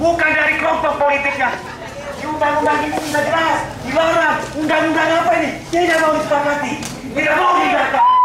bukan dari kelompok politiknya. Di undang-undang ini sudah jelas, dilarang. Undang-undang apa ini? Tidak mau disepakati, tidak mau dilakukan.